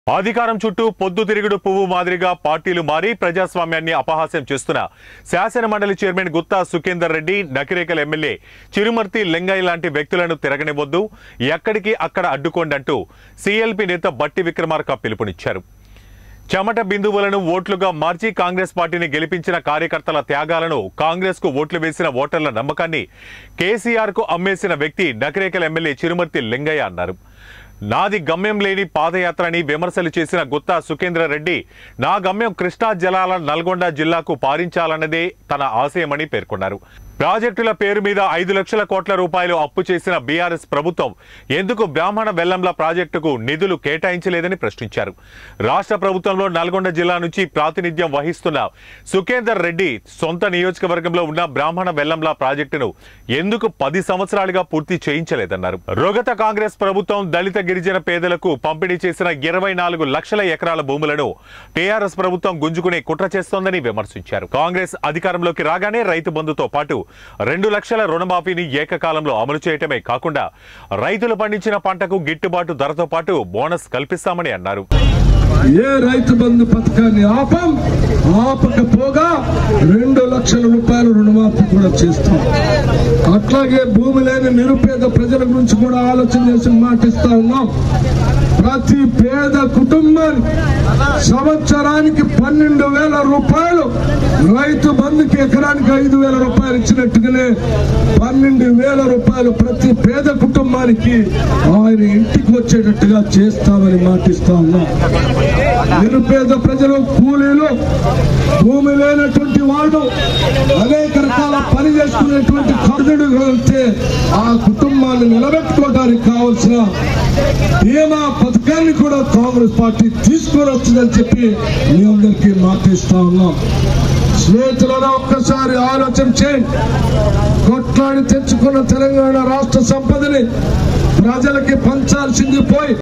అధికారం చుట్టూ పొద్దుతిరుగుడు పువ్వు మాదిరిగా పార్టీలు మారి ప్రజాస్వామ్యాన్ని అపహాస్యం చేస్తున్న శాసన మండలి చైర్మన్ గుత్తా సుఖేందర్ రెడ్డి, నకిరేకల్ ఎమ్మెల్యే చిరుమర్తి లింగయ్య లాంటి వ్యక్తులను తిరగనివ్వొద్దు, ఎక్కడికి అక్కడ అడ్డుకోండి అంటూ సీఎల్పీ నేత బట్టి విక్రమార్క పిలుపునిచ్చారు. చెమట బిందువులను ఓట్లుగా మార్చి కాంగ్రెస్ పార్టీని గెలిపించిన కార్యకర్తల త్యాగాలను, కాంగ్రెస్ కు ఓట్లు వేసిన ఓటర్ల నమ్మకాన్ని కేసీఆర్ కు అమ్మేసిన వ్యక్తి నకిరేకల్ ఎమ్మెల్యే చిరుమర్తి లింగయ్య అన్నారు. నాది గమ్యం లేని పాదయాత్రని విమర్శలు చేసిన గుత్తా సుఖేందర్ రెడ్డి, నా గమ్యం కృష్ణా జలాల నల్గొండ జిల్లాకు పారించాలన్నదే తన ఆశయమని పేర్కొన్నారు. ప్రాజెక్టుల పేరు మీద 5 లక్షల కోట్ల రూపాయలు అప్పు చేసిన బీఆర్ఎస్ ప్రభుత్వం ఎందుకు బ్రాహ్మణ వెల్లంల ప్రాజెక్టుకు నిధులు కేటాయించలేదని ప్రశ్నించారు. రాష్ట్ర ప్రభుత్వంలో నల్గొండ జిల్లా నుంచి ప్రాతినిధ్యం వహిస్తున్న సుఖేందర్ రెడ్డి సొంత నియోజకవర్గంలో ఉన్న బ్రాహ్మణ వెల్లంల ప్రాజెక్టును ఎందుకు 10 సంవత్సరాలుగా పూర్తి చేయించలేదన్నారు. రోగత కాంగ్రెస్ ప్రభుత్వం దళిత గిరిజన పేదలకు పంపిణీ చేసిన 24 లక్షల ఎకరాల భూములను టీఆర్ఎస్ ప్రభుత్వం గుంజుకునే కుట్ర చేస్తోందని విమర్శించారు. కాంగ్రెస్ అధికారంలోకి రాగానే రైతు బంధుతో పాటు 2 లక్షల రుణమాఫీని ఏకకాలంలో అమలు చేయటమే కాకుండా రైతులు పండించిన పంటకు గిట్టుబాటు ధరతో పాటు బోనస్ కల్పిస్తామని అన్నారు. ఏ రైతు బంధు పథకాన్ని ఆపకపోగా 2 లక్షల రూపాయలు రుణమాఫీ కూడా చేస్తాం. అట్లాగే భూమి లేని నిరుపేద ప్రజల గురించి కూడా ఆలోచన చేసి మాటిస్తా ఉన్నాం. ప్రతి పేద కుటుంబానికి సంవత్సరానికి 12,000 రూపాయలు, రైతు బంధుకి ఎకరానికి 5,000 రూపాయలు ఇచ్చినట్టుగానే 12,000 రూపాయలు ప్రతి పేద కుటుంబానికి ఆయన ఇంటికి వచ్చేటట్టుగా చేస్తామని మాటిస్తా ఉన్నాం. నిరుపేద ప్రజలు, కూలీలు, భూమి లేనటువంటి వాడు, అనేక రకాల పని చేసుకునేటువంటి ఖర్చుడు వెళ్తే ఆ కుటుంబాన్ని నిలబెట్టుకోవడానికి కావాల్సిన బీమా పథకాన్ని కూడా కాంగ్రెస్ పార్టీ తీసుకొని వస్తుందని చెప్పి మీ అందరికీ మాటిస్తా ఉన్నాం. స్నేహితులను ఒక్కసారి ఆలోచన చేయండి. కొట్లాడి తెచ్చుకున్న తెలంగాణ రాష్ట్ర సంపదని ప్రజలకి పంచాల్సింది పోయి